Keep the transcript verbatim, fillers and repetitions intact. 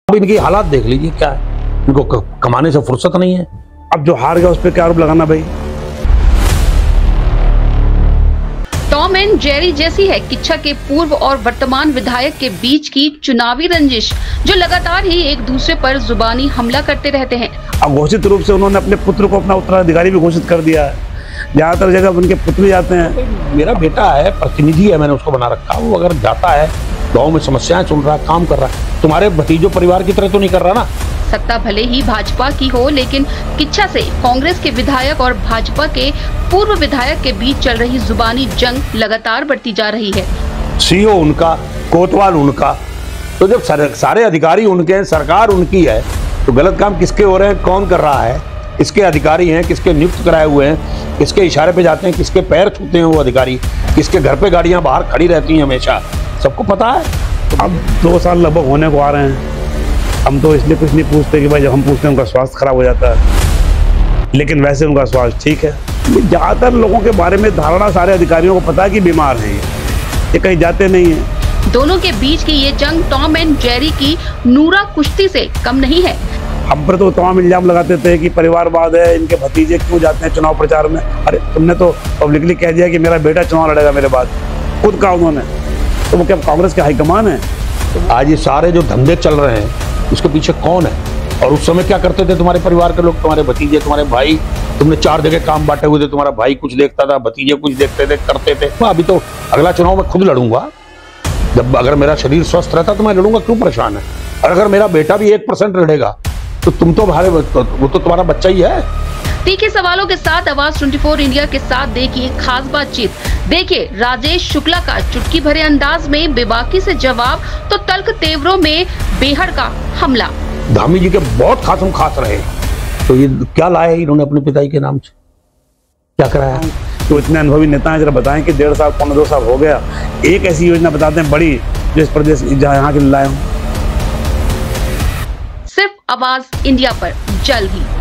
अब इनकी हालात देख लीजिए क्या है, इनको कमाने से फुर्सत नहीं है। अब जो हार गया उस पर क्या आरोप लगाना भाई। टॉम एंड जेरी जैसी है किच्छा के पूर्व और वर्तमान विधायक के बीच की चुनावी रंजिश, जो लगातार ही एक दूसरे पर जुबानी हमला करते रहते हैं। अघोषित रूप से उन्होंने अपने पुत्र को अपना उत्तराधिकारी भी घोषित कर दिया है। ज्यादातर जगह उनके पुत्र भी जाते हैं। मेरा बेटा है, प्रतिनिधि है, मैंने उसको बना रखा। वो अगर जाता है गाँव में समस्याएं सुन रहा है, काम कर रहा है, तुम्हारे भतीजों परिवार की तरह तो नहीं कर रहा ना। सत्ता भले ही भाजपा की हो, लेकिन किच्छा से कांग्रेस के विधायक और भाजपा के पूर्व विधायक के बीच चल रही जुबानी जंग लगातार बढ़ती जा रही है। सीओ उनका, कोतवाल उनका, तो जब सर, सारे अधिकारी उनके हैं, सरकार उनकी है, तो गलत काम किसके हो रहे हैं, कौन कर रहा है, किसके अधिकारी हैं, किसके नियुक्त कराए हुए हैं, किसके इशारे पे जाते हैं, किसके पैर छूते हैं वो अधिकारी, किसके घर पे गाड़ियां बाहर खड़ी रहती हैं हमेशा, सबको पता है। अब दो साल लगभग होने को आ रहे हैं। हम तो इसलिए कुछ नहीं पूछते कि भाई जब हम पूछते हैं उनका स्वास्थ्य खराब हो जाता है, लेकिन वैसे उनका स्वास्थ्य ठीक है। ज्यादातर लोगों के बारे में धारणा सारे अधिकारियों को पता है कि बीमार हैं, ये कहीं जाते नहीं है। दोनों के बीच की ये जंग टॉम एंड जेरी की नूरा कुश्ती से कम नहीं है। हम पर तो तमाम इल्जाम लगाते थे कि परिवारवाद है, इनके भतीजे क्यों जाते हैं चुनाव प्रचार में। अरे तुमने तो पब्लिकली कह दिया कि मेरा बेटा चुनाव लड़ेगा मेरे बाद, खुद कहा उन्होंने, तो वो क्या कांग्रेस के हाईकमान है? आज ये सारे जो धंधे चल रहे हैं उसके पीछे कौन है? और उस समय क्या करते थे तुम्हारे परिवार के लोग, तुम्हारे भतीजे, तुम्हारे भाई? तुमने चार जगह काम बांटे हुए थे, तुम्हारा भाई कुछ देखता था, भतीजे कुछ देखते थे, करते थे। अभी तो अगला चुनाव मैं खुद लड़ूंगा, जब अगर मेरा शरीर स्वस्थ रहता तो मैं लड़ूंगा, क्यों परेशान है? और अगर मेरा बेटा भी एक परसेंट लड़ेगा तो तुम तो भारे, वो तो तुम्हारा बच्चा ही है। तीखे सवालों के साथ आवाज चौबीस इंडिया के साथ देखिए खास बातचीत। देखिए राजेश शुक्ला का चुटकी भरे अंदाज में बेबाकी से जवाब, तो तल्ख तेवरों में बेहद का हमला। धामी जी के बहुत खासम खास रहे, तो ये क्या लाए इन्होंने अपने पिताजी के नाम से, क्या कराया? तो इतने अनुभवी नेता हैं, जरा बताएं कि डेढ़ साल पौने दो साल हो गया, एक ऐसी योजना बताते हैं बड़ी जो इस प्रदेश यहाँ के लाए हूँ। सिर्फ आवाज इंडिया पर जल्द ही।